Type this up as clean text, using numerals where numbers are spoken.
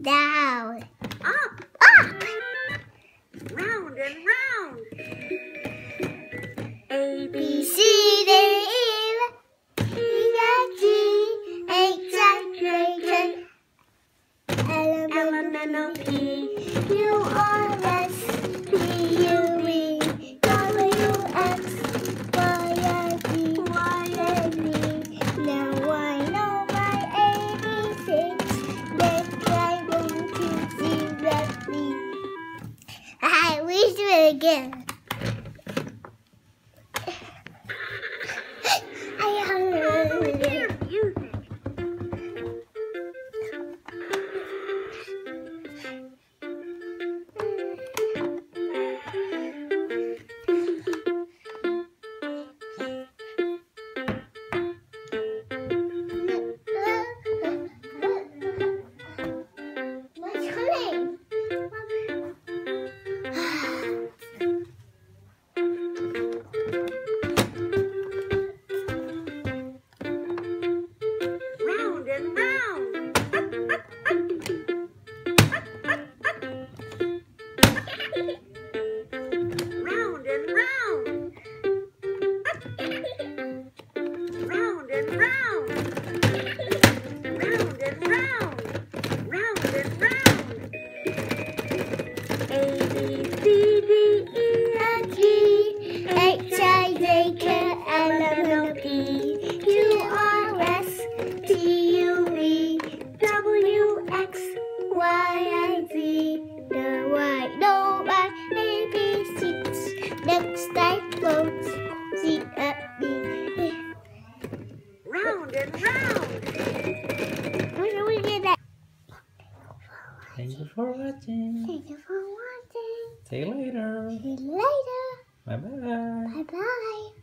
Down. Up. Up. Round and round. A, B, C, D, E, F, G, H, I, J, K, L, M, N, O, P, Q, R, S, T, U, V, W, X, Y, and Z. Now I know my ABCs. Next I want to see that me. Alright, we do it again. Next I won't see at me. Round and round. When do we get that? Thank you for watching. Thank you for watching. See you later. See you later. Bye bye. Bye bye.